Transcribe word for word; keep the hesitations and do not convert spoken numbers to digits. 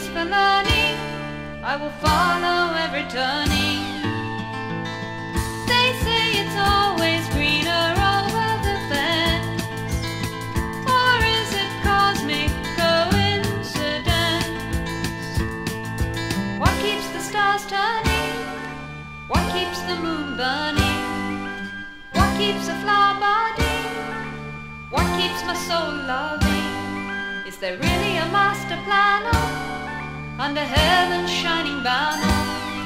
is for learning, I will follow every turning. They say it's always greener over the fence, or is it cosmic coincidence? What keeps the stars turning? What keeps the moon burning? What keeps a flower budding? What keeps my soul loving? Is there really a master planner under heaven's shining banner?